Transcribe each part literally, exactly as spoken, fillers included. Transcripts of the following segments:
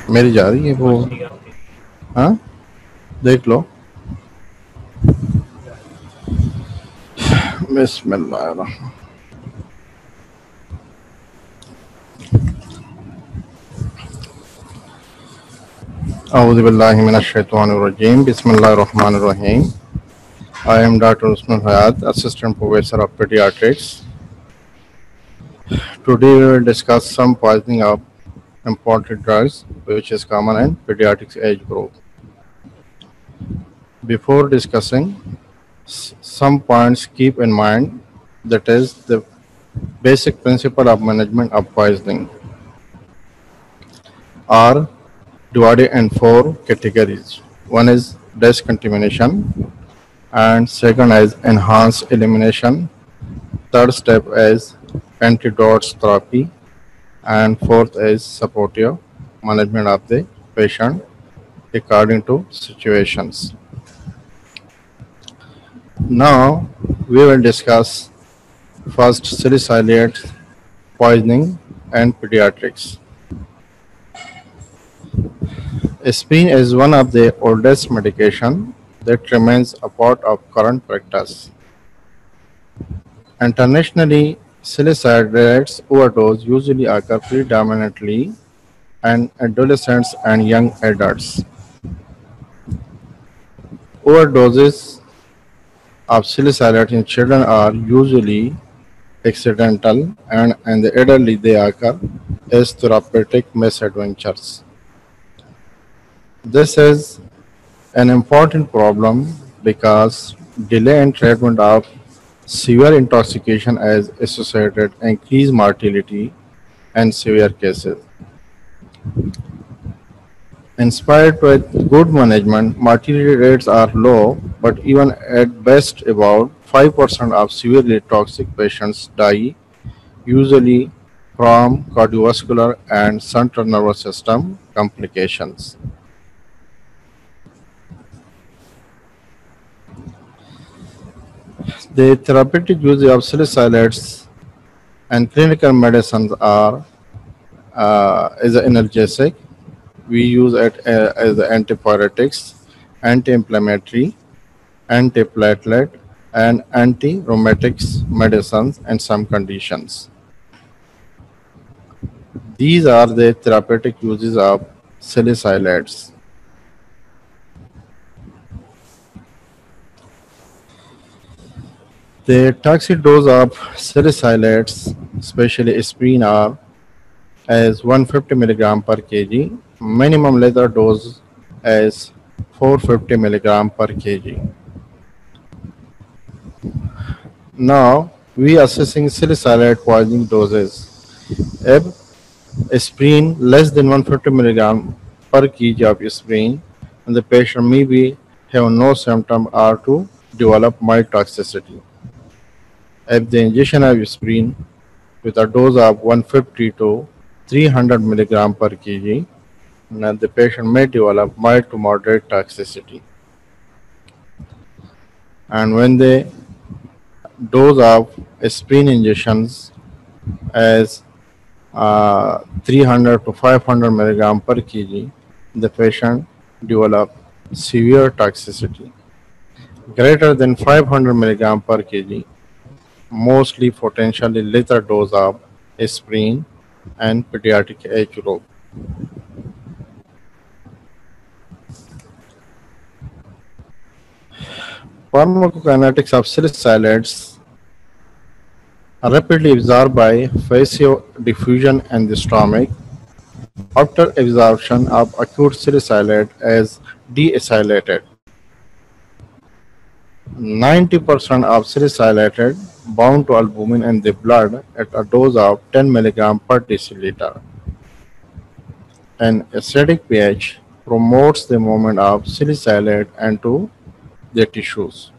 मेरी जा रही है वो। हाँ, देख लो। बिस्मिल्लाह। A'udhu billahi minash shaitanir rajeem. Bismillahir rahmanir rahim. I am Doctor Usman Hayat, Assistant Professor of Pediatrics. Today we will discuss some poisoning of imported drugs, which is common in pediatric age group. Before discussing, s- some points keep in mind, that is the basic principle of management of poisoning are divided in four categories. One is discontamination, and second is enhanced elimination. Third step is antidotes therapy, and fourth is supportive management of the patient according to situations. Now we will discuss first salicylate poisoning and pediatrics. Aspirin is one of the oldest medication that remains a part of current practice. Internationally, salicylate overdose usually occur predominantly in adolescents and young adults. Overdoses of salicylate in children are usually accidental, and in the elderly they occur as therapeutic misadventures. This is an important problem because delay in treatment of severe intoxication is associated increased mortality in severe cases. Inspired with good management, mortality rates are low, but even at best about five percent of severely toxic patients die, usually from cardiovascular and central nervous system complications. The therapeutic use of salicylates and clinical medicines are uh, is analgesic. We use it uh, as antipyretics, anti-inflammatory, antiplatelet, and anti-rheumatics medicines in some conditions. These are the therapeutic uses of salicylates. The toxic dose of salicylates, especially aspirin, are as one hundred fifty milligram per kg. Minimum lethal dose as four hundred fifty milligram per kg. Now we are assessing salicylate poisoning doses. If aspirin less than one hundred fifty milligram per kg of aspirin, and the patient may be have no symptom or to develop mild toxicity. If the injection of aspirin with a dose of one hundred fifty to three hundred milligram per kg, and the patient may develop mild to moderate toxicity. And when the dose of aspirin injections as uh, three hundred to five hundred milligram per kg, the patient develop severe toxicity. Greater than five hundred milligram per kg, mostly potentially lethal dose of aspirin and pediatric age group. Pharmacokinetics of salicylates are rapidly absorbed by diffusion in the stomach. After absorption of acute salicylate is deacylated. ninety percent of salicylate bound to albumin in the blood at a dose of ten milligram per deciliter. An acidic pH promotes the movement of salicylate into the tissues.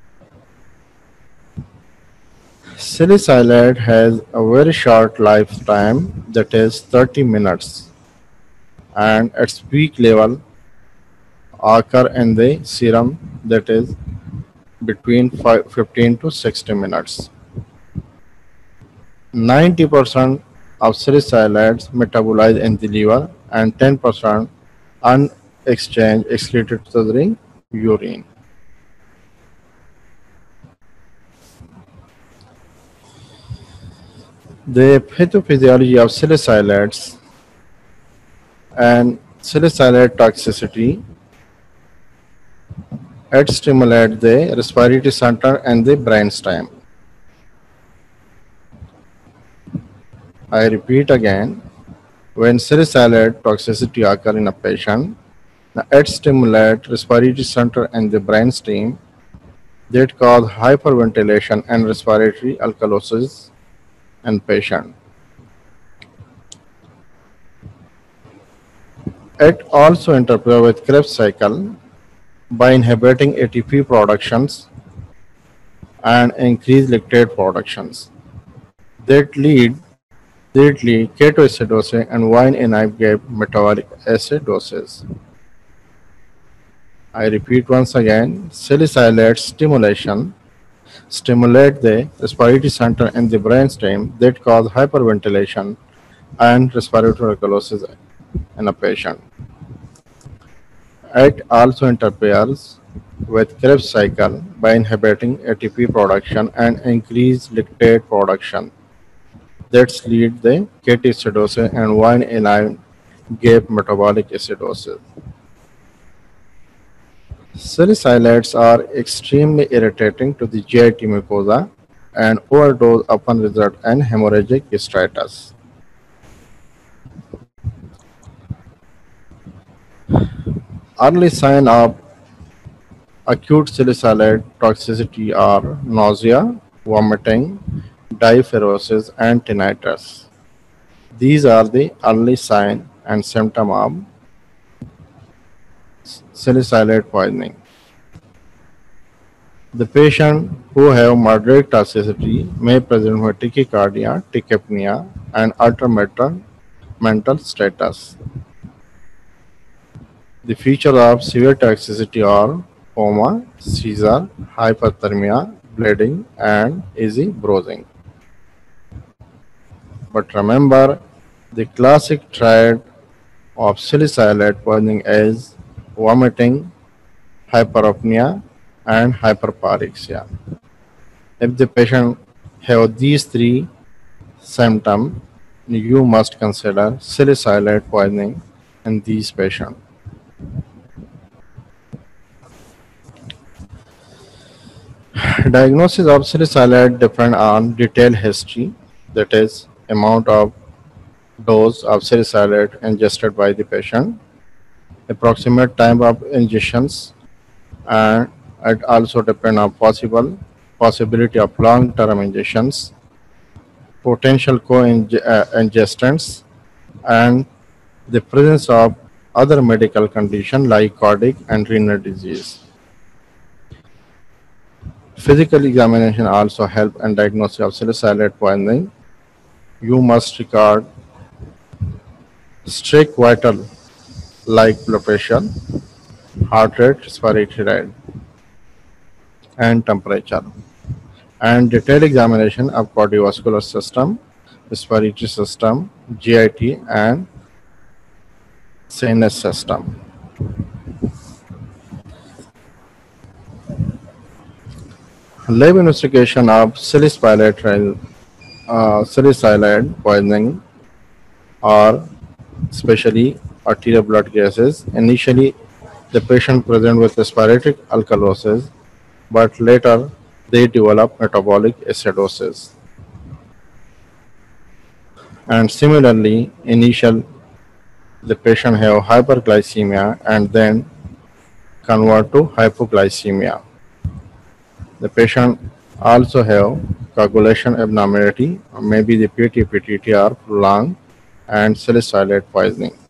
Salicylate has a very short lifetime, that is thirty minutes, and its peak level occur in the serum, that is between fifteen to sixty minutes. ninety percent of salicylates metabolize in the liver and ten percent unexchanged excreted to the urine. The pathophysiology of salicylates and salicylate toxicity. It stimulates the respiratory center and the brainstem. I repeat again, when salicylate toxicity occurs in a patient, it stimulates respiratory center and the brainstem that cause hyperventilation and respiratory alkalosis in patient. It also interferes with Krebs cycle by inhibiting A T P productions and increase lactate productions that lead that lead ketoacidosis and wine-enzyme gap metabolic acidosis. I repeat once again, salicylate stimulation stimulate the respiratory center and the brainstem that cause hyperventilation and respiratory alkalosis in a patient. It also interferes with Krebs cycle by inhibiting A T P production and increase lactate production that lead the ketoacidosis and wine-enzyme gap metabolic acidosis. Salicylates are extremely irritating to the G I T mucosa and overdose often result in hemorrhagic status. Early signs of acute salicylate toxicity are nausea, vomiting, diaphoresis, and tinnitus. These are the early signs and symptoms of salicylate poisoning. The patient who have moderate toxicity may present with tachycardia, tachypnea, and altered mental status. The features of severe toxicity are coma, seizure, hyperthermia, bleeding, and easy bruising. But remember, the classic triad of salicylate poisoning is vomiting, hyperopnea, and hyperpyrexia. If the patient have these three symptoms, you must consider salicylate poisoning in these patients. Diagnosis of salicylate depend on detailed history, that is, amount of dose of salicylate ingested by the patient, approximate time of ingestions, and it also depends on possible possibility of long-term ingestions, potential co-ingestants, and the presence of other medical conditions like cardiac and renal disease. Physical examination also help in diagnosis of salicylate poisoning. You must record strict vital like blood pressure, heart rate, respiratory rate, and temperature, and detailed examination of cardiovascular system, respiratory system, G I T, and sinus system. Lab investigation of salicylate uh, salicylate poisoning or especially arterial blood gases. Initially, the patient present with respiratory alkalosis, but later they develop metabolic acidosis. And similarly, initial the patient have hyperglycemia and then convert to hypoglycemia. The patient also have coagulation abnormality, maybe the P T P T T are prolonged, and salicylate poisoning.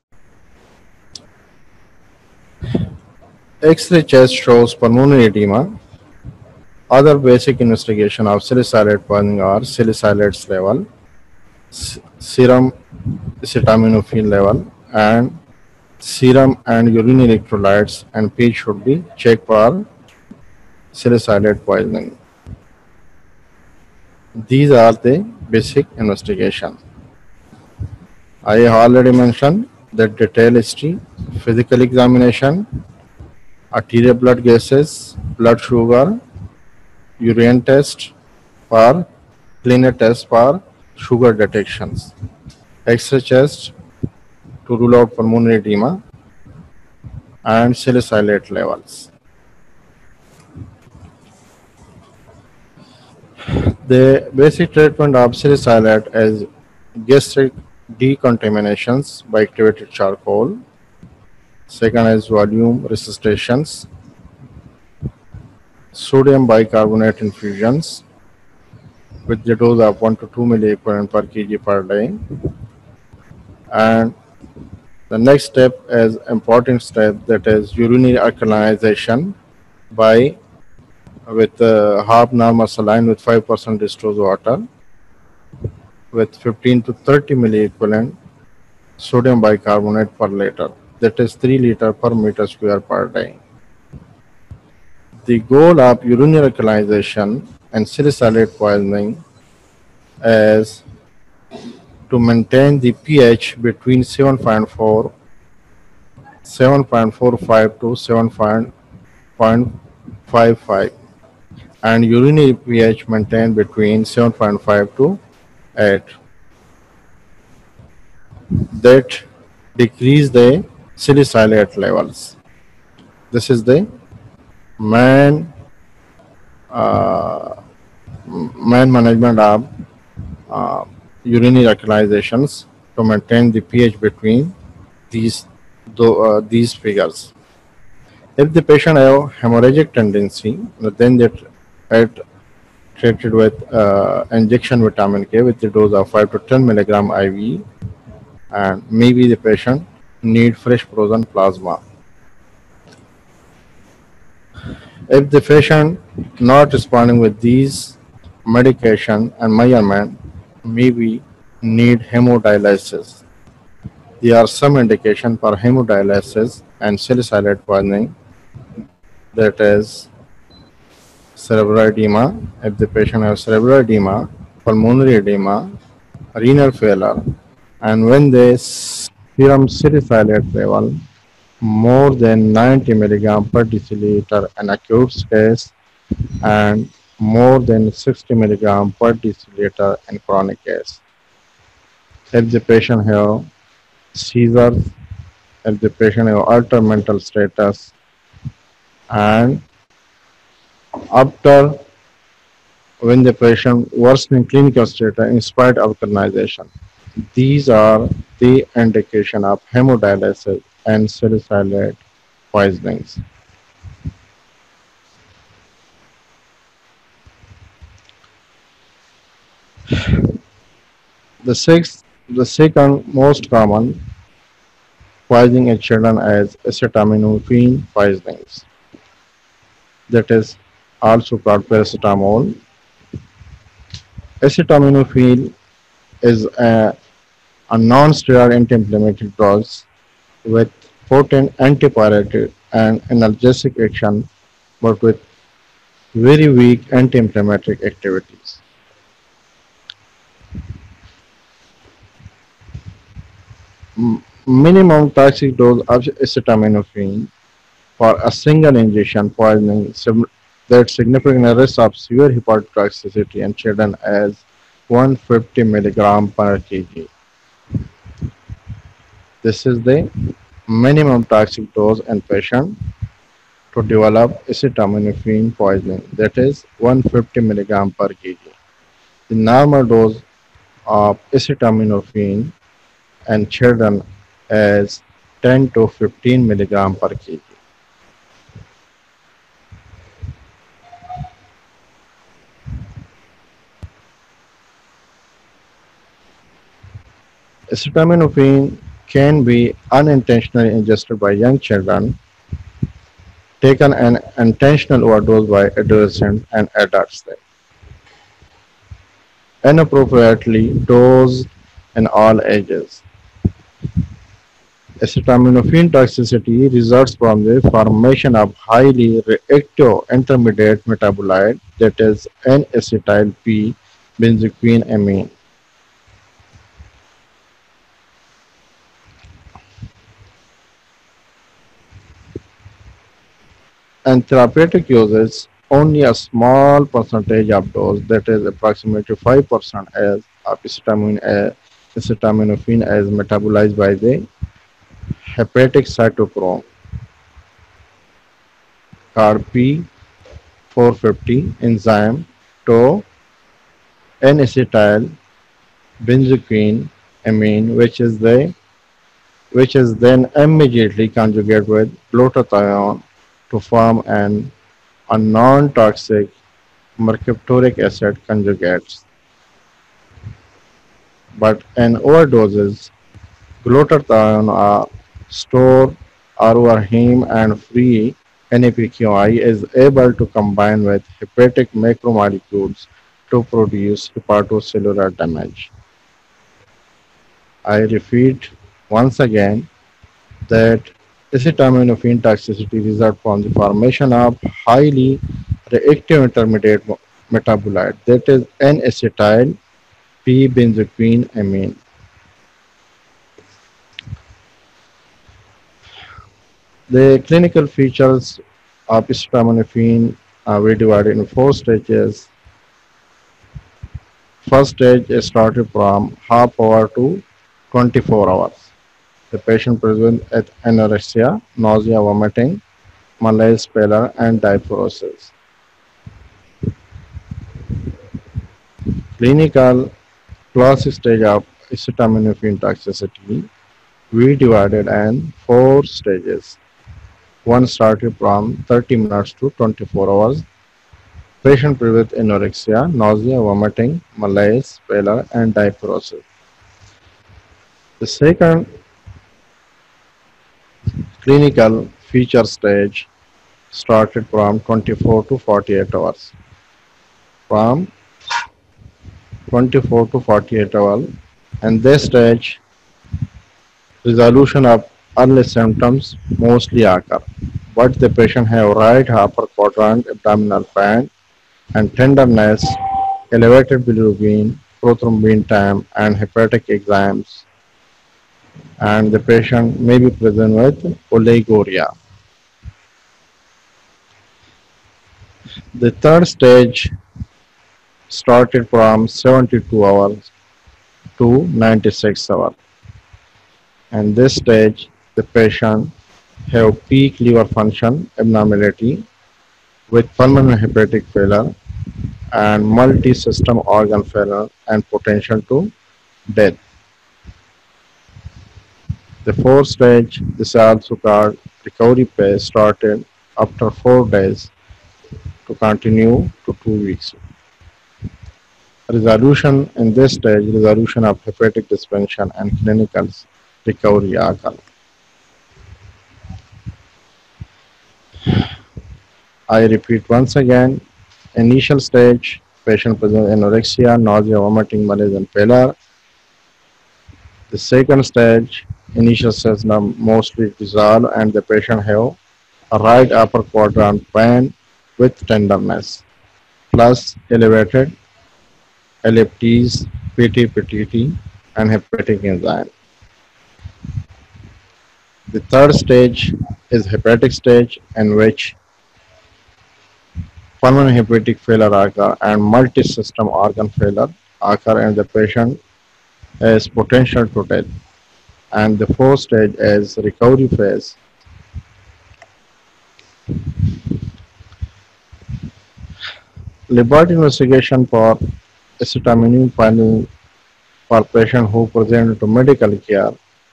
X-ray chest shows pulmonary edema. Other basic investigation of salicylate poisoning are salicylates level, serum acetaminophen level, and serum and urine electrolytes, and pH should be checked for salicylate poisoning. These are the basic investigations. I have already mentioned that detail history, physical examination, arterial blood gases, blood sugar, urine test for cleaner test for sugar detections, X-ray chest to rule out pulmonary edema, and salicylate levels. The basic treatment of salicylate is gastric decontaminations by activated charcoal. Second is volume resuscitations, sodium bicarbonate infusions with the dose of one to two milliequivalent per kg per day. And the next step is important step, that is urinary alkalization by with uh, half normal saline with five percent distilled water with fifteen to thirty milliequivalent sodium bicarbonate per liter. That is three liter per meter square per day. The goal of urinary alkalization and salicylate poisoning is to maintain the pH between seven point four, seven point four five to seven point five five and urinary pH maintained between seven point five to eight. That decrease the salicylate levels. This is the main uh, main management of uh, urinary alkalizations to maintain the pH between these uh, these figures. If the patient have hemorrhagic tendency, then they it treated with uh, injection vitamin K with the dose of five to ten milligram I V, and maybe the patient need fresh frozen plasma. If the patient not responding with these medication and measurement, maybe need hemodialysis. There are some indication for hemodialysis and salicylate poisoning, that is cerebral edema. If the patient has cerebral edema, pulmonary edema, renal failure, and when the serum salicylate level more than ninety milligram per deciliter in acute case and more than sixty milligram per deciliter in chronic case. If the patient have seizures, if the patient have altered mental status, and after when the patient worsening clinical status in spite of colonization. These are the indication of hemodialysis and salicylate poisonings. The sixth, the second most common poisoning in children is acetaminophen poisonings. That is also called paracetamol. Acetaminophen is a, a non-steroidal anti-inflammatory drug with potent antipyretic and analgesic action, but with very weak anti-inflammatory activities. M minimum toxic dose of acetaminophen for a single injection poisoning that significant risk of severe hepatic toxicity in children as one hundred fifty milligram per kg. This is the minimum toxic dose in patient to develop acetaminophen poisoning, that is one hundred fifty milligram per kg. The normal dose of acetaminophen in children is ten to fifteen milligram per kg. Acetaminophen can be unintentionally ingested by young children, taken an intentional overdose by adolescents and adults, inappropriately dosed in all ages. Acetaminophen toxicity results from the formation of highly reactive intermediate metabolite, that is N-acetyl P benzoquine amine. and therapeutic uses, only a small percentage of dose, that is approximately five percent as of acetamin- uh, acetaminophen, is metabolized by the hepatic cytochrome called P four fifty enzyme to N-acetyl benzoquine amine, which is the which is then immediately conjugated with glutathione to form an a non-toxic mercaptoric acid conjugates. But in overdoses, glutathione are stored over heme and free N A P Q I is able to combine with hepatic macromolecules to produce hepatocellular damage. I repeat once again that acetaminophen toxicity results from the formation of highly reactive intermediate metabolite, that is N-acetyl P-benzoquine amine. The clinical features of acetaminophen are we divided in four stages. First stage is started from half hour to twenty-four hours. The patient presents with anorexia, nausea, vomiting, malaise, pallor, and diaphoresis. Clinical classic stage of acetaminophen toxicity we divided in four stages. One started from thirty minutes to twenty-four hours. Patient with anorexia, nausea, vomiting, malaise, pallor, and diaphoresis. The second clinical feature stage started from twenty-four to forty-eight hours. From twenty-four to forty-eight hours, and this stage resolution of early symptoms mostly occur, but the patient have right upper quadrant abdominal pain and tenderness, elevated bilirubin, prothrombin time, and hepatic exams, and the patient may be present with oliguria. The third stage started from seventy-two hours to ninety-six hours, and this stage the patient have peak liver function abnormality with pulmonary hepatic failure and multi-system organ failure and potential to death. The fourth stage, this is also called recovery phase, started after four days to continue to two weeks. Resolution in this stage, resolution of hepatic dysfunction and clinical recovery occur. I repeat once again, initial stage, patient presents anorexia, nausea, vomiting, malaise, and pallor. The second stage, initial symptoms mostly dissolve and the patient have a right upper quadrant pain with tenderness, plus elevated L F Ts, P T P T T, and hepatic enzyme. The third stage is hepatic stage in which pulmonary hepatic failure occur and multi-system organ failure occur and the patient has potential to death. And the fourth stage is recovery phase. Laboratory investigation for acetaminophen for patients who present to medical care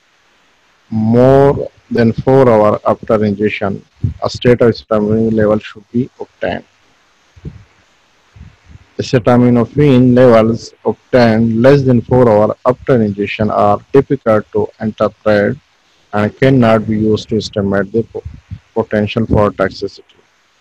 more than four hours after ingestion, a state of acetaminophen level should be obtained. Acetaminophen levels obtained less than four hours after ingestion are difficult to interpret and cannot be used to estimate the potential for toxicity.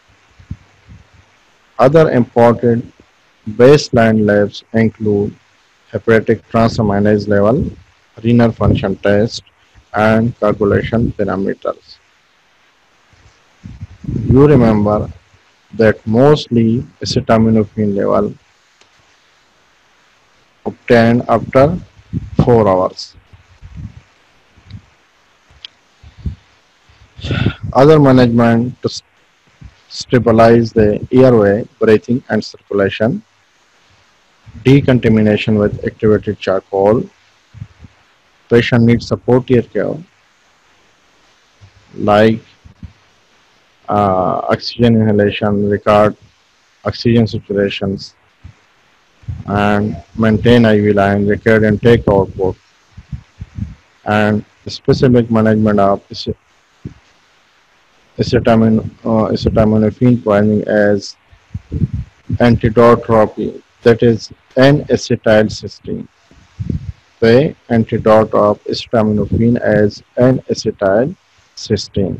Other important baseline labs include hepatic transaminase level, renal function test, and coagulation parameters. You remember that mostly acetaminophen level obtained after four hours. Other management to stabilize the airway, breathing and circulation, decontamination with activated charcoal. Patient needs supportive care like uh, oxygen inhalation, record oxygen saturations, and maintain I V line, record and take output, and specific management of acetamin, uh, acetaminophen poisoning as antidote therapy, that is N-acetylcysteine. The antidote of acetaminophen as N-acetylcysteine.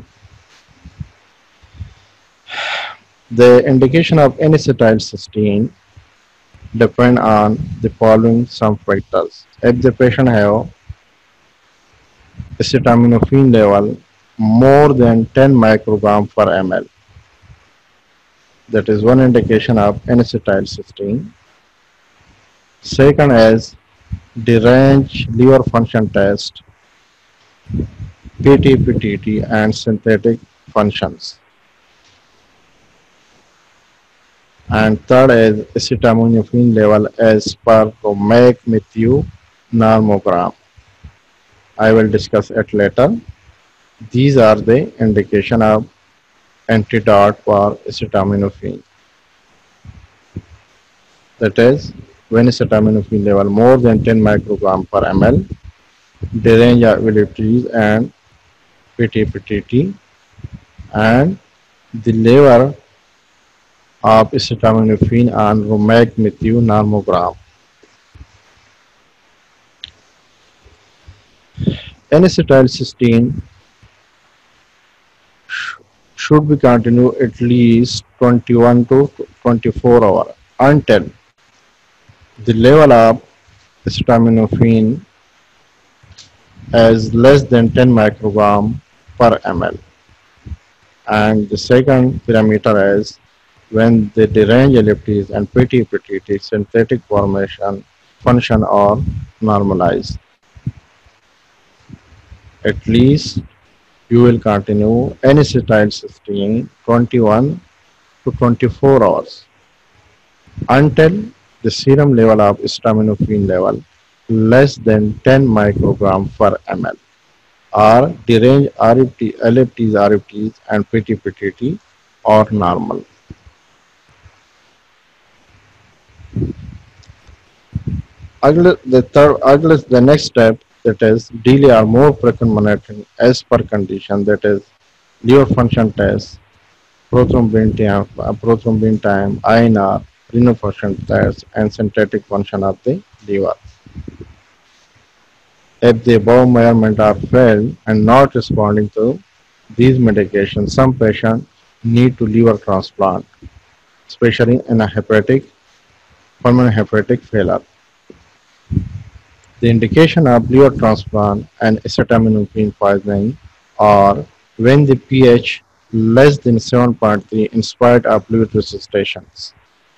The indication of N-acetylcysteine depend on the following some factors. If the patient have acetaminophen level more than ten microgram per ml, that is one indication of N-acetylcysteine. Second is deranged liver function test, P T P T T and synthetic functions. And third is acetaminophen level as per Romag-Matthew normogram. I will discuss it later. These are the indication of antidote for acetaminophen. That is, when acetaminophen level more than ten microgram per ml, deranged abilities and P T P T T, and the level of acetaminophen on Romag-Matthew normogram. N-acetylcysteine sh should be continued at least twenty-one to twenty-four hours until the level of acetaminophen is less than ten microgram per ml. And the second parameter is when the deranged ellipses and P T P T T synthetic formation function are normalized. At least you will continue N-acetylcysteine twenty-one to twenty-four hours until the serum level of acetaminophen level less than ten microgram per ml, or deranged R F T, L F Ts, R F Ts and P T P T T are normal. The third, the next step, that is delay or more frequent monitoring as per condition, that is liver function test, prothrombin time, uh, prothrombin time, I N R, renal function test, and synthetic function of the liver. If the above measurements are failed and not responding to these medications, some patients need to liver transplant, especially in a hepatic, permanent hepatic failure. The indication of liver transplant and acetaminophen poisoning are when the pH less than seven point three in spite of fluid resuscitations,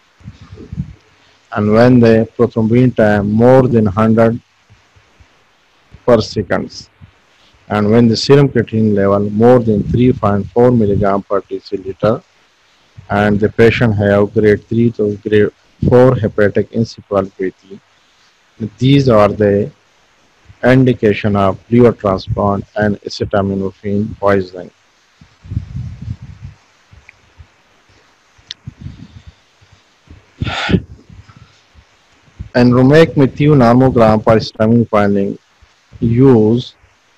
and when the prothrombin time more than one hundred per seconds, and when the serum creatinine level more than three point four milligram per deciliter, and the patient have grade three to grade four hepatic encephalopathy. These are the indication of liver transplant and acetaminophen poisoning. And Romag-Matthew normogram for acetaminophen poisoning use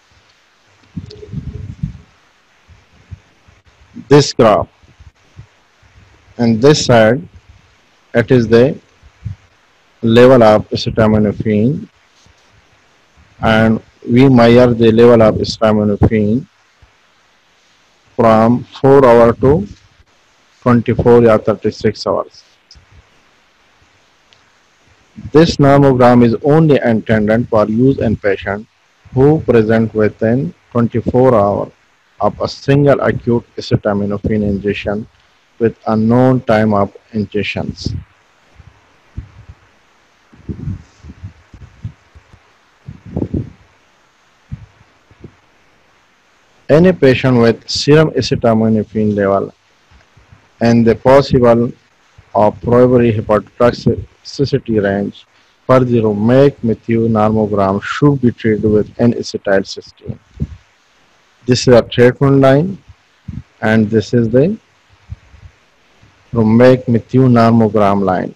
this graph, and this side it is the level of acetaminophen, and we measure the level of acetaminophen from four hours to twenty-four or thirty-six hours. This normogram is only intended for use in patients who present within twenty-four hours of a single acute acetaminophen injection with unknown time of injections. Any patient with serum acetaminophen level and the possible or probable hepatotoxicity range per the Romac Matthew normogram should be treated with N-acetylcysteine. This is a treatment line, and this is the Romac Matthew normogram line,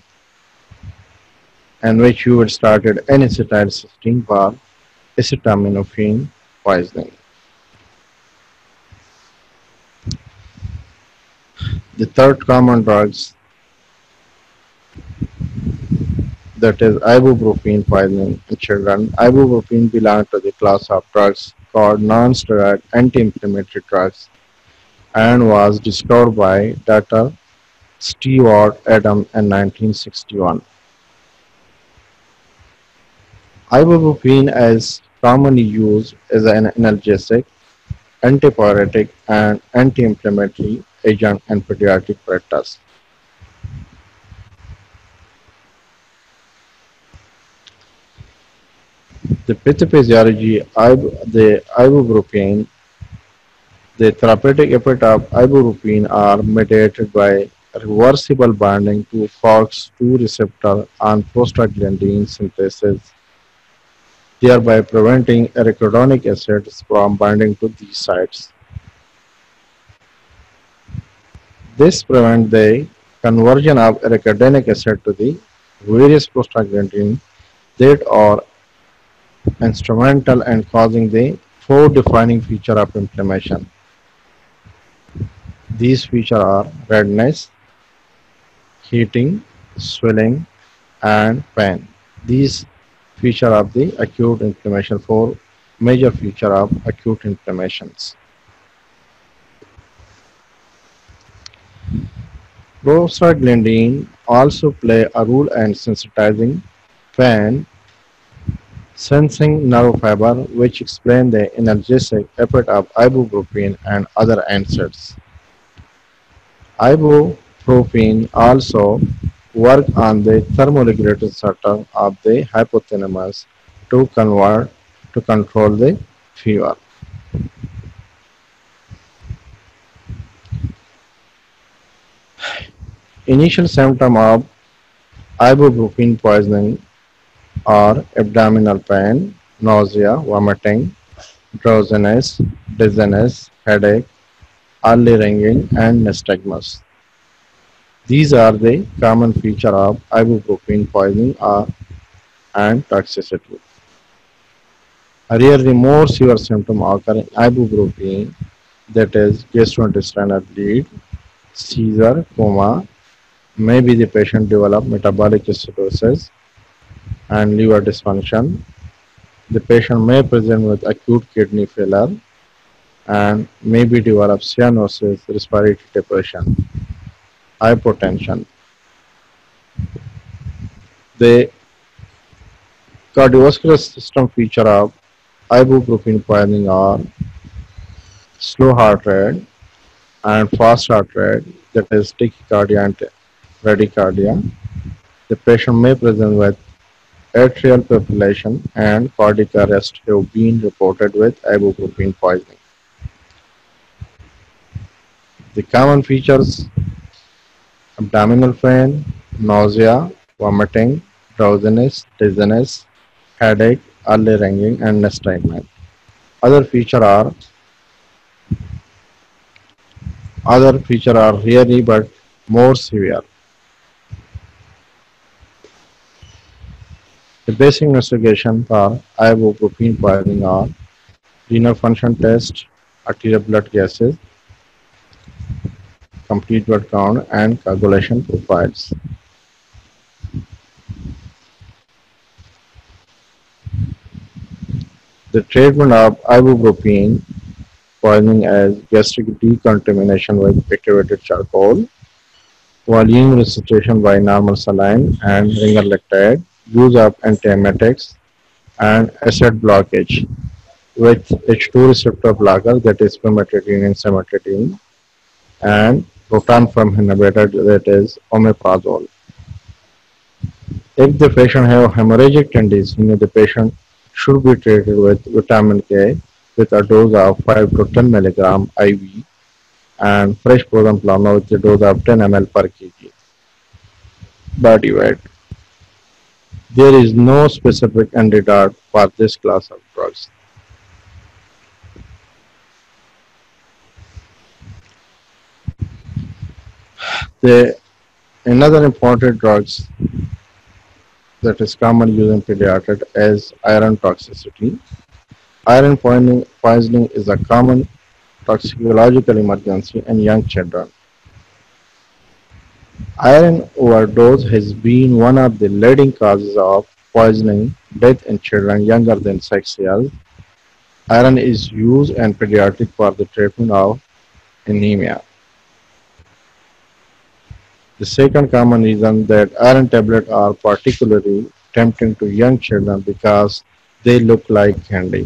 in which you would start at N-acetylcysteine for acetaminophen poisoning. The third common drugs, that is ibuprofen poisoning in children. Ibuprofen belongs to the class of drugs called non-steroid anti-inflammatory drugs and was discovered by Doctor Stewart Adams in nineteen sixty-one. Ibuprofen is commonly used as an analgesic, antipyretic, and anti-inflammatory agent in pediatric practice. The pathophysiology of the ibuprofen, the therapeutic effect of ibuprofen are mediated by reversible binding to FOX two receptor on prostaglandin synthesis, thereby preventing arachidonic acids from binding to these sites. This prevents the conversion of arachidonic acid to the various prostaglandins that are instrumental in causing the four defining features of inflammation. These features are redness, heating, swelling, and pain. These features of the acute inflammation, four major features of acute inflammations. Prostaglandin also play a role in sensitizing pain sensing nerve fiber, which explain the analgesic effect of ibuprofen and other N SAIDs. Ibuprofen also work on the thermoregulatory center of the hypothalamus to convert to control the fever. Initial symptom of ibuprofen poisoning are abdominal pain, nausea, vomiting, drowsiness, dizziness, headache, early ringing, and nystagmus. These are the common features of ibuprofen poisoning or and toxicity. Rarely more severe symptoms occur in ibuprofen, that is gastrointestinal bleed, seizure, coma. Maybe the patient develop metabolic acidosis and liver dysfunction. The patient may present with acute kidney failure and maybe develop cyanosis, respiratory depression, hypotension. The cardiovascular system feature of ibuprofen poisoning are slow heart rate and fast heart rate, that is tachycardia and bradycardia. The patient may present with atrial fibrillation and cardiac arrest have been reported with ibuprofen poisoning. The common features: abdominal pain, nausea, vomiting, drowsiness, dizziness, headache, early ringing, and nystagmus. Other features are other features are rarely but more severe. The basic investigation for ibuprofen poisoning are renal function test, arterial blood gases, complete blood count, and coagulation profiles. The treatment of ibuprofen poisoning is gastric decontamination with activated charcoal, volume resuscitation by normal saline and ringer lactate, use of antiemetics, and acid blockage with H two receptor blocker, that is famotidine and cimetidine, and proton pump inhibitor, that is omeprazole. If the patient have hemorrhagic tendency, the patient should be treated with vitamin K with a dose of five to ten milligram I V and fresh frozen plasma with a dose of ten milliliters per kg body weight. There is no specific antidote for this class of drugs. The another important drugs that is commonly used in pediatrics is iron toxicity. Iron poisoning, poisoning is a common toxicological emergency in young children. Iron overdose has been one of the leading causes of poisoning death in children younger than six years. Iron is used in pediatrics for the treatment of anemia. The second common reason that iron tablets are particularly tempting to young children because they look like candy.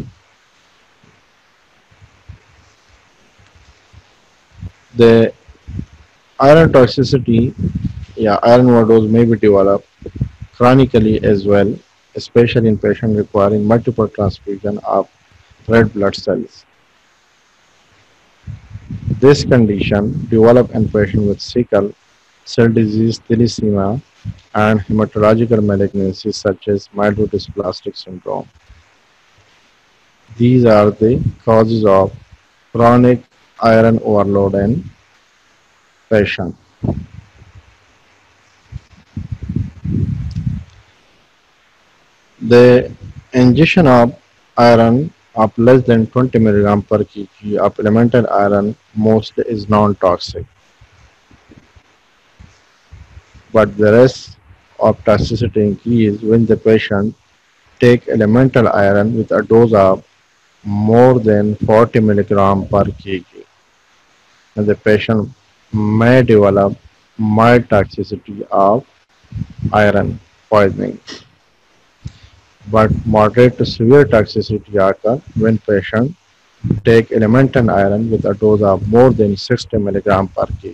The iron toxicity, yeah, iron overdose may be developed chronically as well, especially in patients requiring multiple transfusion of red blood cells. This condition develops in patients with sickle cell disease, thalassemia, and hematological malignancies such as myelodysplastic syndrome. These are the causes of chronic iron overload in patients. The ingestion of iron of less than twenty milligrams per kg of elemental iron mostly is non-toxic, but the risk of toxicity increases when the patient take elemental iron with a dose of more than forty milligrams per kg, and the patient may develop mild toxicity of iron poisoning, but moderate to severe toxicity occur when patients take elemental iron with a dose of more than sixty milligrams per kg.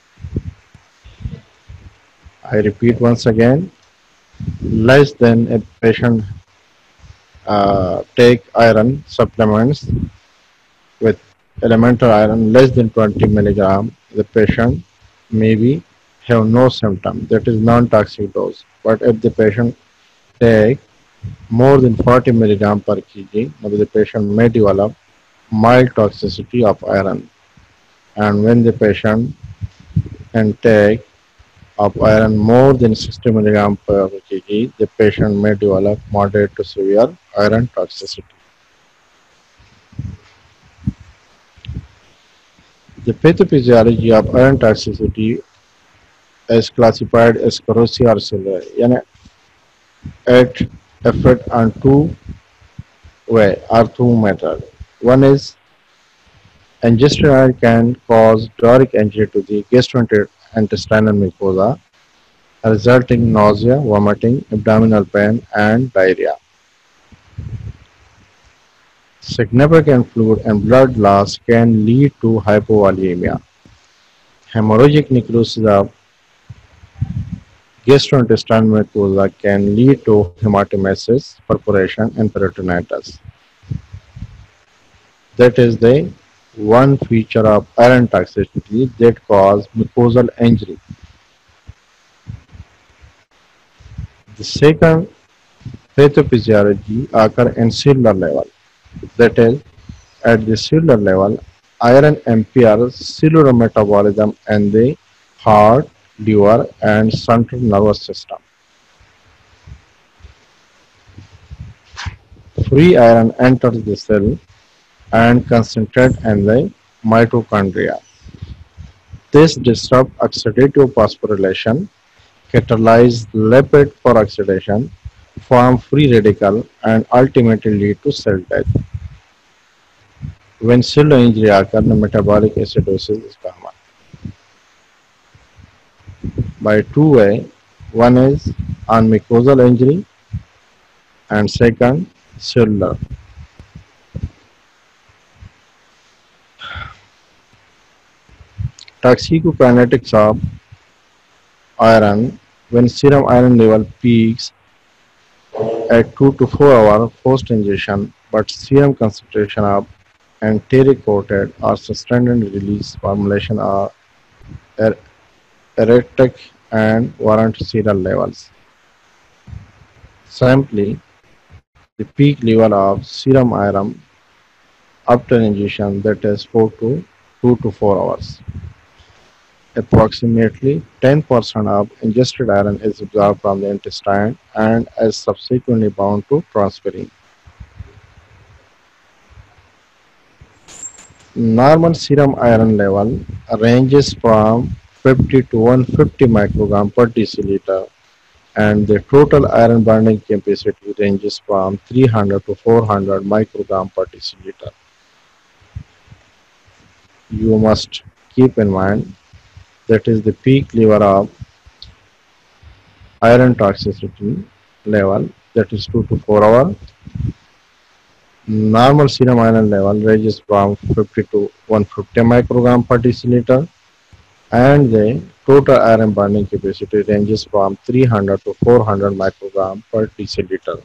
I repeat once again, less than a patient uh, take iron supplements with elemental iron less than twenty milligrams, the patient maybe have no symptom, that is non-toxic dose. But if the patient take more than forty milligrams per kg, maybe the patient may develop mild toxicity of iron. And when the patient can take of iron more than sixty milligrams per kg, the patient may develop moderate to severe iron toxicity. The pathophysiology of iron toxicity is classified as corrosive or cellular, and it affects on two way or two methods. One is ingestion iron can cause direct injury to the gastrointestinal mucosa, resulting in nausea, vomiting, abdominal pain, and diarrhea. Significant fluid and blood loss can lead to hypovolemia. Hemorrhagic necrosis of gastrointestinal mucosa can lead to hematemesis, perforation, and peritonitis. That is the one feature of iron toxicity that causes mucosal injury. The second pathophysiology occurs in cellular level. That is, at the cellular level, iron impairs cellular metabolism in the heart, liver, and central nervous system. Free iron enters the cell and concentrates in the mitochondria. This disrupts oxidative phosphorylation, catalyzes lipid peroxidation, form free radical, and ultimately lead to cell death. When cellular injury occurs, metabolic acidosis is common. By two ways, one is on mucosal injury and second cellular. Toxicokinetics of iron: when serum iron level peaks at two to four hours post ingestion, but serum concentration of Anti-coated or sustained release formulation are er- erratic and warrant serum levels. Simply, the peak level of serum iron after ingestion, that is four to two to four hours. Approximately ten percent of ingested iron is absorbed from the intestine and is subsequently bound to transferrin. Normal serum iron level ranges from fifty to one hundred fifty microgram per deciliter, and the total iron binding capacity ranges from three hundred to four hundred microgram per deciliter. You must keep in mind that is the peak level of iron toxicity level, that is two to four hours. Normal serum iron level ranges from fifty to one hundred fifty microgram per deciliter, and the total iron binding capacity ranges from three hundred to four hundred microgram per deciliter.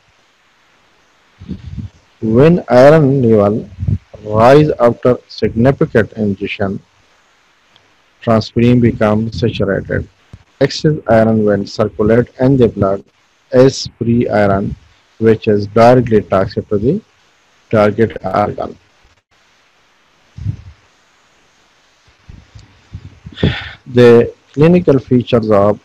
When iron level rise after significant ingestion, transferrin becomes saturated. Excess iron when circulate in the blood is free iron, which is directly toxic to the target organ. The clinical features of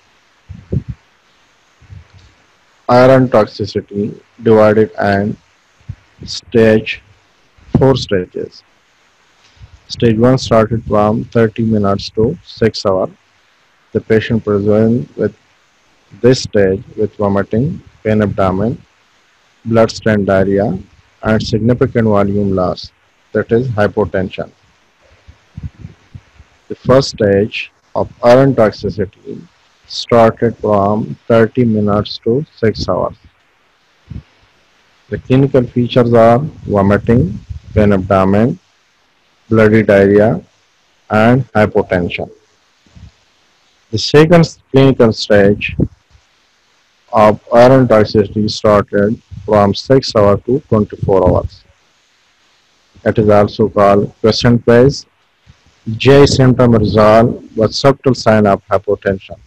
iron toxicity divided and stage four stages. Stage one started from thirty minutes to six hours. The patient presents with this stage with vomiting, pain abdomen, blood stain diarrhea, and significant volume loss, that is hypotension. The first stage of iron toxicity started from thirty minutes to six hours. The clinical features are vomiting, pain abdomen, bloody diarrhea, and hypotension. The second clinical stage of iron toxicity started from six hours to twenty-four hours. It is also called crescent phase. J symptom resolve with subtle sign of hypotension.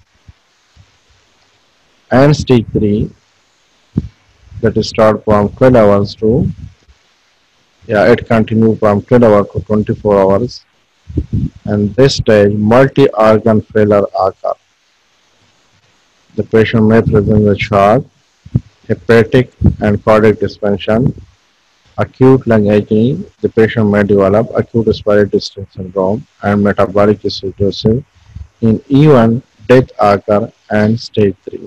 And stage three, that is start from twelve hours to, yeah, it continue from twelve hours to twenty-four hours. And this stage, multi-organ failure occur. The patient may present with shock, hepatic and cardiac dysfunction, acute lung aging. The patient may develop acute respiratory distress syndrome and metabolic acidosis. In even death occur and stage three.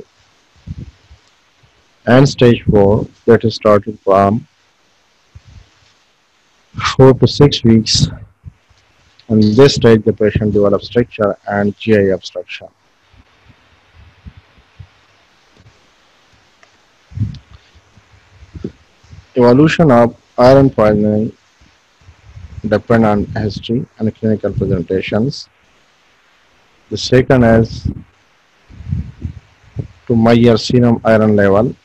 And stage four, that is started from four to six weeks. In this stage, the patient develops stricture and G I obstruction. Evolution of iron poisoning depend on history and clinical presentations. The second is to measure serum iron level.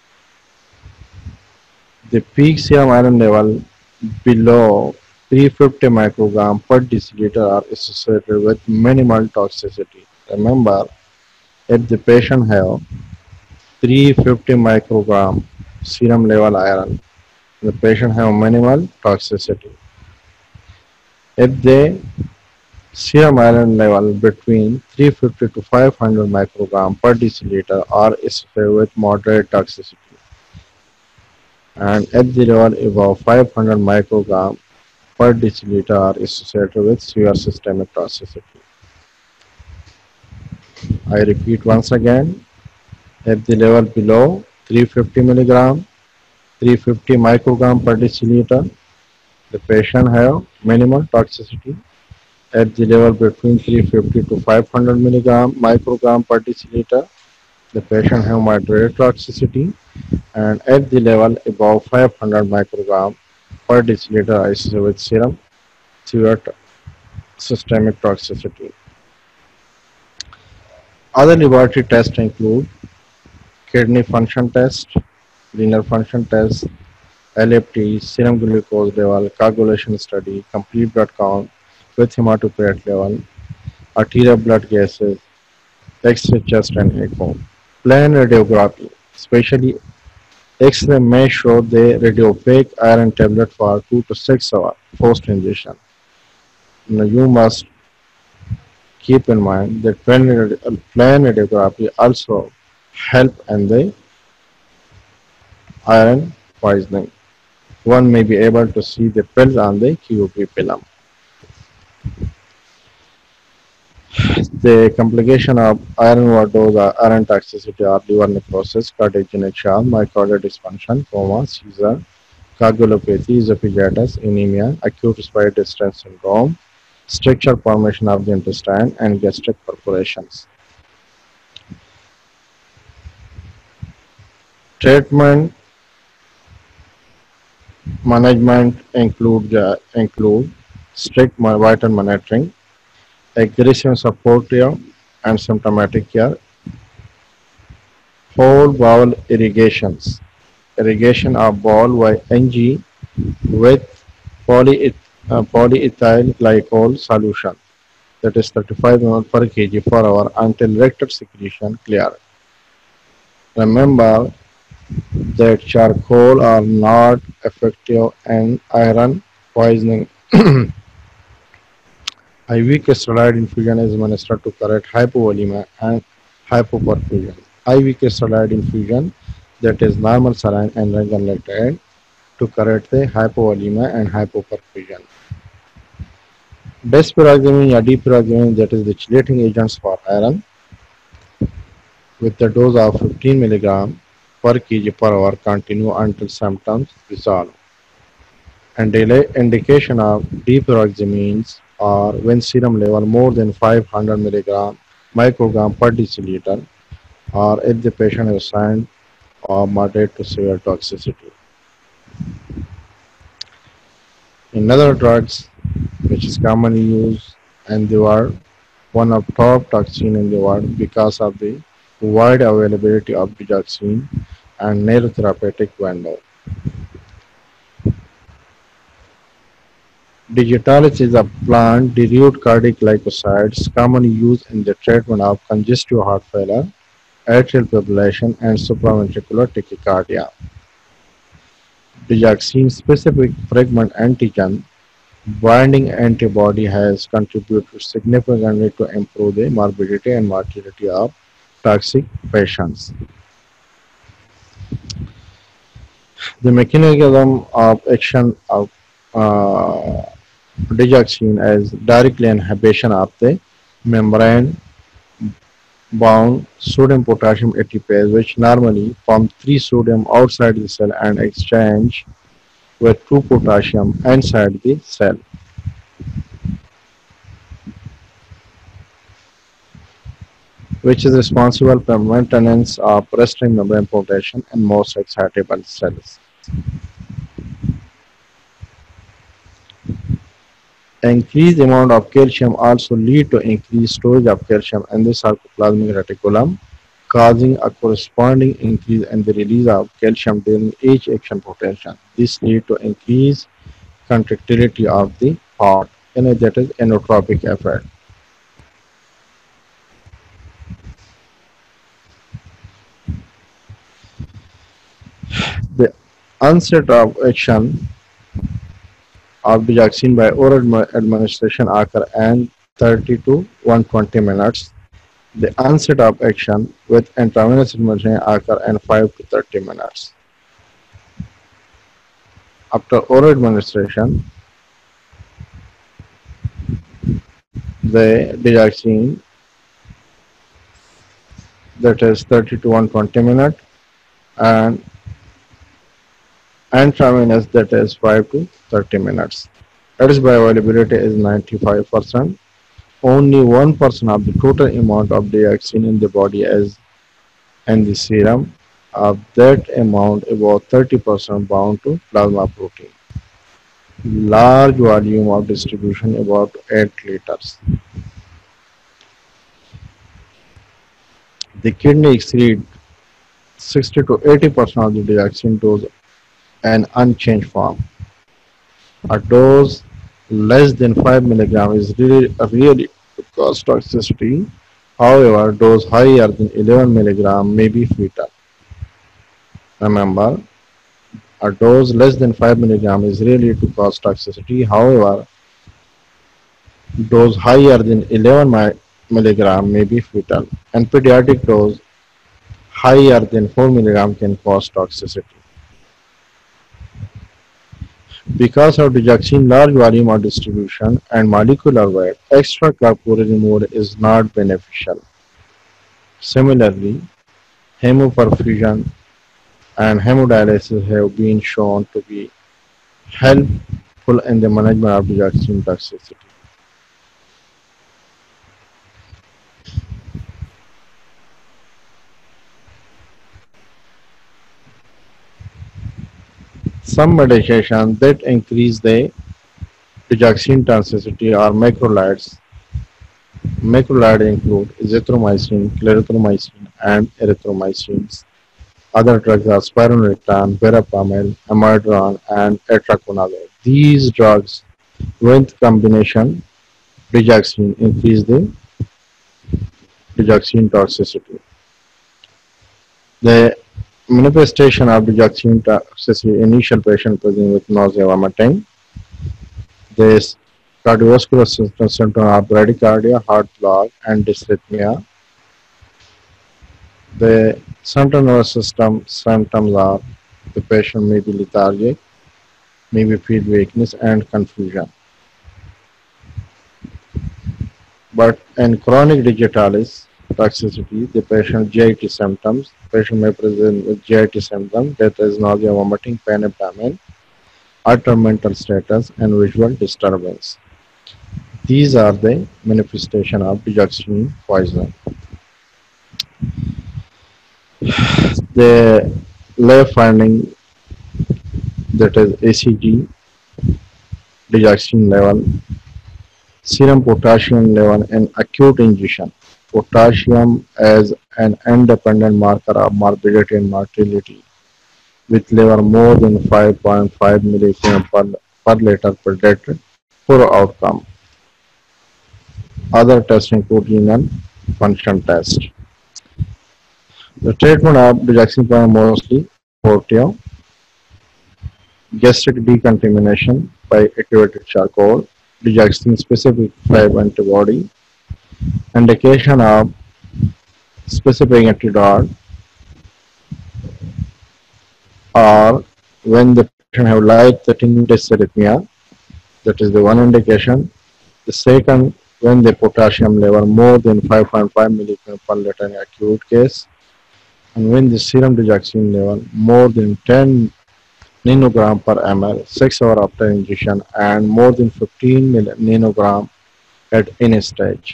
The peak serum iron level below three hundred fifty microgram per deciliter are associated with minimal toxicity. Remember, if the patient have three hundred fifty microgram serum level iron, the patient have minimal toxicity. If the serum iron level between three hundred fifty to five hundred microgram per deciliter are associated with moderate toxicity, and if the level above five hundred microgram per deciliter are associated with severe systemic toxicity. I repeat once again, if the level below three hundred fifty milligram, three hundred fifty microgram per deciliter, the patient have minimal toxicity. At the level between three hundred fifty to five hundred milligram microgram per deciliter, the patient have moderate toxicity, and at the level above five hundred microgram per deciliter associated with serum severe systemic toxicity. Other laboratory tests include kidney function test, renal function test, L F T, serum glucose level, coagulation study, complete blood count with hematocrit level, arterial blood gases, X-ray chest and echo. Plain radiography, especially X-ray may show the radiopaque iron tablet for two to six hours post-injection. Now you must keep in mind that plain, plain radiography also help in the iron poisoning. One may be able to see the pills on the Q P film. The complication of iron overdose or iron toxicity are liver necrosis, cardiogenic shock, myocardial dysfunction, coma, seizure, coagulopathy, esophagitis, anemia, acute respiratory distress syndrome, structure formation of the intestine, and gastric perforations. Treatment management include uh, include strict vital monitoring, aggressive supportive and symptomatic care, whole bowel irrigations, irrigation of bowel by N G with polyeth- uh, polyethyl glycol solution, that is thirty-five milliliters per kg per hour until rectal secretion clear. Remember that charcoal are not effective in iron poisoning. I V steroid infusion is administered to correct hypovolemia and hypoperfusion. I V steroid infusion, that is normal saline and regulated to correct the hypovolemia and hypoperfusion. Desperazimine or deperazimine, that is the chelating agents for iron, with the dose of fifteen milligrams per kg per hour continue until symptoms resolve. And the indication of deperoxamines are when serum level more than five hundred milligram microgram per deciliter, or if the patient has signs of moderate to severe toxicity. In other drugs, which is commonly used in the world, one of top toxin in the world because of the wide availability of digoxin and narrow therapeutic window. Digitalis is a plant derived cardiac glycosides commonly used in the treatment of congestive heart failure, atrial fibrillation, and supraventricular tachycardia. Digoxin-specific fragment antigen binding antibody has contributed significantly to improve the morbidity and mortality of toxic patients. The mechanism of action of uh, digoxin is directly inhibition of the membrane bound sodium potassium A T Pase, which normally form three sodium outside the cell and exchange with two potassium inside the cell. Which is responsible for maintenance of resting membrane protection in most excitable cells. Increased amount of calcium also lead to increased storage of calcium in the sarcoplasmic reticulum, causing a corresponding increase in the release of calcium during each action potential. This leads to increased contractility of the heart, and that is inotropic effect. The onset of action of digoxin by oral administration occur in thirty to one hundred twenty minutes. The onset of action with intravenous administration occur in five to thirty minutes. After oral administration, the digoxin, that is thirty to one hundred twenty minutes, and intravenous, that is five to thirty minutes. Its bioavailability is ninety-five percent. Only one percent of the total amount of digoxin in the body is in the serum. Of that amount, about thirty percent bound to plasma protein. Large volume of distribution, about eight liters. The kidney excrete sixty to eighty percent of the digoxin dose an unchanged form. A dose less than five milligram is really, really to cause toxicity. However, dose higher than eleven milligram may be fatal. Remember, a dose less than five milligram is really to cause toxicity. However, dose higher than eleven milligram may be fatal, and pediatric dose higher than four milligram can cause toxicity. Because of digoxin large volume of distribution and molecular weight, extracorporeal removal is not beneficial. Similarly, hemoperfusion and hemodialysis have been shown to be helpful in the management of digoxin toxicity. Some medications that increase the digoxin toxicity are macrolides. Macrolides include azithromycin, clarithromycin, and erythromycin. Other drugs are spironolactone, verapamil, amiodarone, and etraconazole. These drugs, with combination digoxin, increase the digoxin toxicity. The manifestation of digoxin toxicity: initial patient presenting with nausea, vomiting. This cardiovascular symptoms are bradycardia, heart block, and dysrhythmia. The central nervous system symptoms are the patient may be lethargic, may be feel weakness and confusion. But in chronic digitalis toxicity, the patient G I T symptoms, patient may present with G I T symptoms, that is nausea, vomiting, pain, abdomen, altered mental status, and visual disturbance. These are the manifestation of digoxin poisoning. The lab finding, that is A C G, digoxin level, serum potassium level in acute ingestion. Potassium as an independent marker of morbidity and mortality, with level more than five point five milligram per, per liter predicted poor outcome. Other tests include renal function test. The treatment of digoxin poisoning mostly fortio, gastric decontamination by activated charcoal, digoxin specific five antibody, indication of specific antidote, or when the patient have light threatening dysrhythmia, that is the one indication. The second, when the potassium level more than five point five milligram per liter in acute case, and when the serum digoxin level more than ten nanogram per ml six hours after injection and more than fifteen nanogram at any stage.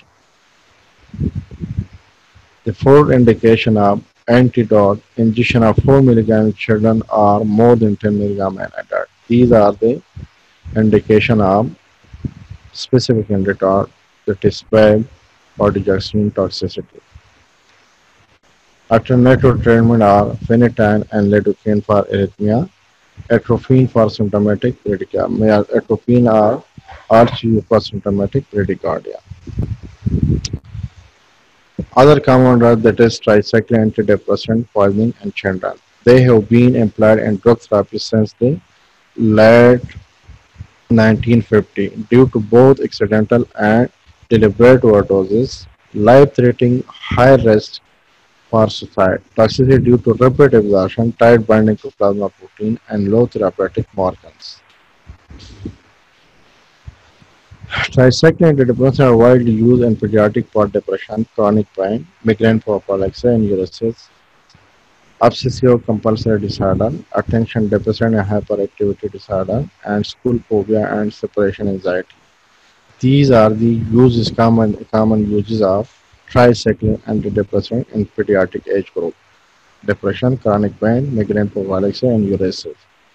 The fourth indication of antidote, injection of four milligram in children or more than ten milligram in adult. These are the indication of specific antidote, that is P E B or digoxin toxicity. Alternative treatment are phenytoin and lidocaine for arrhythmia, atropine for symptomatic bradycardia, atropine or R C U for symptomatic bradycardia. Other common drugs, that is tricycline antidepressant poisoning in children. They have been employed in drug therapy since the late nineteen fifty due to both accidental and deliberate overdoses, life-threatening high risk for suicide, toxicity due to rapid absorption, tight binding to plasma protein, and low therapeutic margins. Tricycline antidepressants are widely used in pediatric for depression, chronic pain, migraine for paralysis and neurosis, obsessive compulsive disorder, attention deficit and hyperactivity disorder, and school phobia and separation anxiety. These are the uses common common uses of tricycline antidepressant in pediatric age group: depression, chronic pain, migraine for paralysis, and neurosis.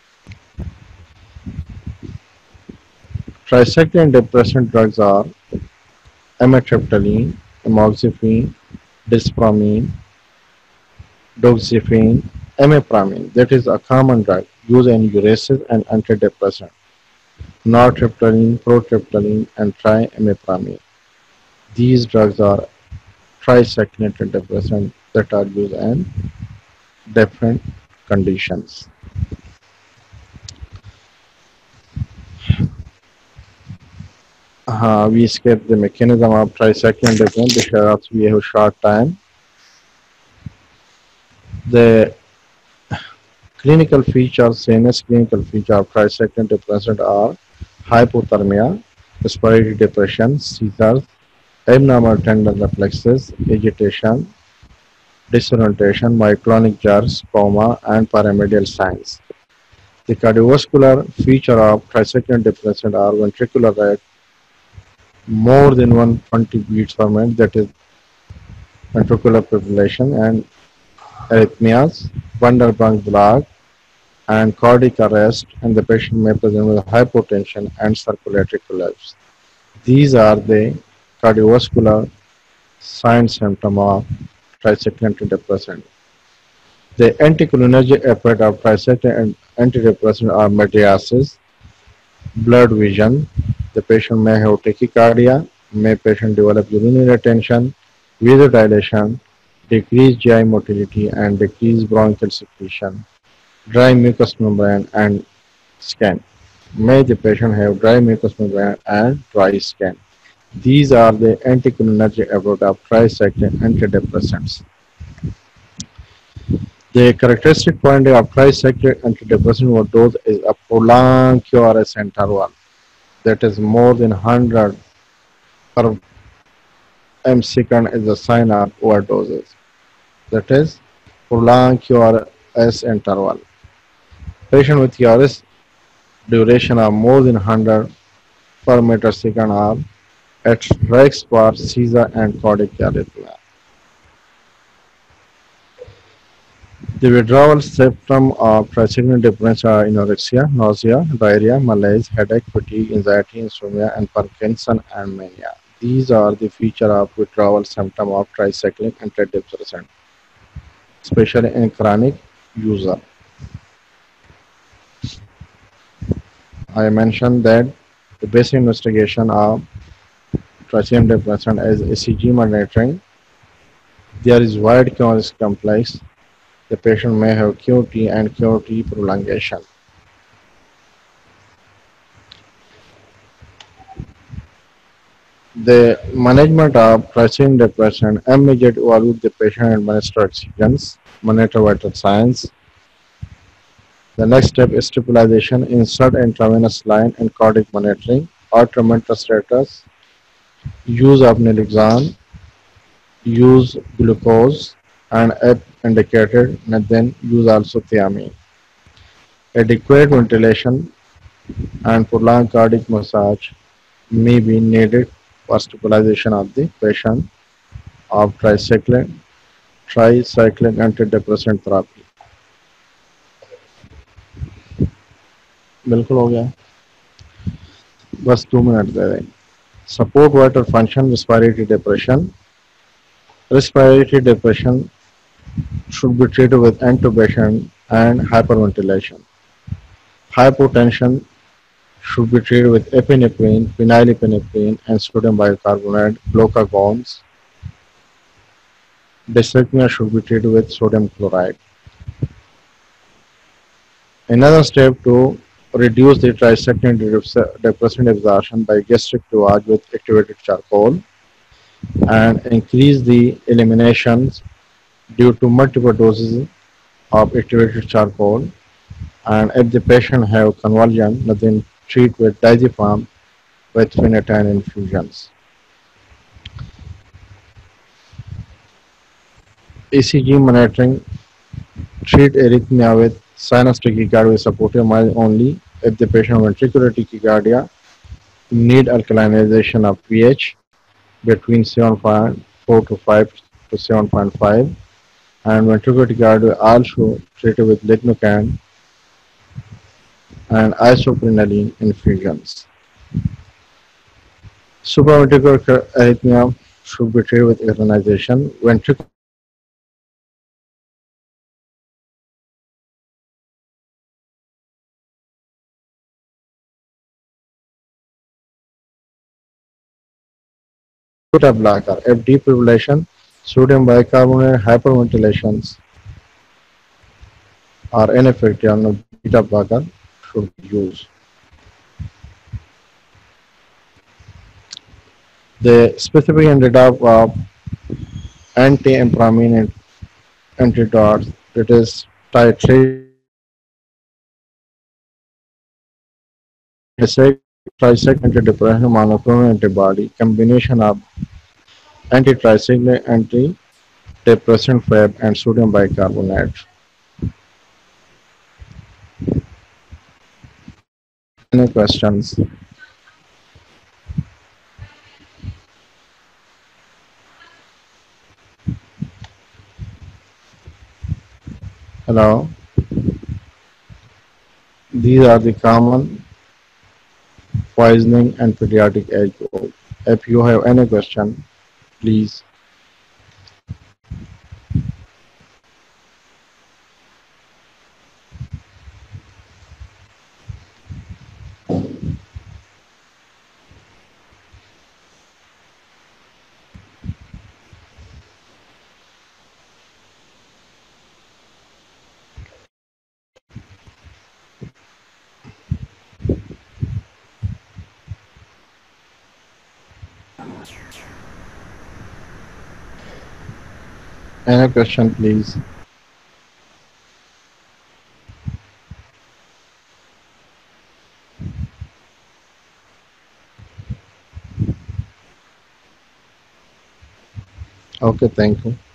Tricycline antidepressant drugs are amitriptyline, amoxicillin, desipramine, doxycycline, imipramine. That is a common drug used in uracil and antidepressant, nortriptyline, protriptyline, and triimipramine. These drugs are tricyclic antidepressants that are used in different conditions. Uh, we skip the mechanism of tricyclic antidepressant because we have short time. The clinical features, famous clinical feature of tricyclic antidepressant are hypothermia, respiratory depression, seizures, abnormal tendon reflexes, agitation, disorientation, myoclonic jerks, coma, and pyramidal signs. The cardiovascular feature of tricyclic antidepressant are ventricular rate more than one hundred twenty beats per minute, that is ventricular fibrillation, and arrhythmias, Vanderbilt block, and cardiac arrest, and the patient may present with hypotension and circulatory collapse. These are the cardiovascular sign symptom of tricyclic antidepressant. The anticholinergic effect of tricyclic antidepressant are mydriasis, blurred vision. The patient may have tachycardia, may patient develop urinary retention, vasodilation, decreased G I motility, and decreased bronchial secretion, dry mucous membrane, and skin. May the patient have dry mucous membrane and dry skin. These are the anticholinergic effect of tricyclic antidepressants. The characteristic point of tricyclic antidepressant overdose is a prolonged Q R S interval that is more than one hundred per m second is a sign of overdoses. That is prolonged Q R S interval. Patient with Q R S duration of more than one hundred per meter second are at risk for seizure and cardiac arrhythmia. The withdrawal symptom of tricyclic antidepressants are anorexia, nausea, diarrhea, malaise, headache, fatigue, anxiety, insomnia, and Parkinson and mania. These are the feature of withdrawal symptom of tricyclic antidepressant, especially in chronic user. I mentioned that the basic investigation of tricyclic antidepressant is E C G monitoring. There is wide Q R S complex. The patient may have Q T and Q T prolongation. The management of tricyclic antidepressant immediate evaluate the patient administer oxygens, monitor vital signs. The next step is stabilization, insert intravenous line and cardiac monitoring, alter mental status, use of naloxone, use glucose, and if indicated, then use also thiamine. Adequate ventilation and prolonged cardiac massage may be needed for stabilization of the patient of tricyclic tricyclic antidepressant therapy. बिल्कुल हो गया, बस दो minute दे दें. Support vital function, respiratory depression. Respiratory depression should be treated with intubation and hyperventilation. Hypotension should be treated with epinephrine, phenylephrine, and sodium bicarbonate, glucagons. Dysrhythmia should be treated with sodium chloride. Another step to reduce the tricyclic antidepressant absorption by gastric lavage with activated charcoal and increase the eliminations due to multiple doses of activated charcoal. And if the patient have convulsion, then treat with diazepam with phenytoin infusions. E C G monitoring, treat arrhythmia with sinus tachycardia with supportive mild only. If the patient has ventricular tachycardia, need alkalinization of pH between seven point four to five to seven point five, and ventricular tachycardia also treated with lignocaine and isoprenaline infusions. Supraventricular arrhythmia should be treated with ionization. Ventricular beta blocker. If defibrillation, sodium bicarbonate hyperventilations are ineffective, and beta blocker should be used. The specific antidote of anti-inflammatory antidotes, it is titration tricyclic antidepressant monoclonal antibody combination of antitricyclic antidepressant F A B and sodium bicarbonate. Any questions? Hello. These are the common poisoning and pediatric age group. If you have any question, please. Any question, please. Okay, thank you.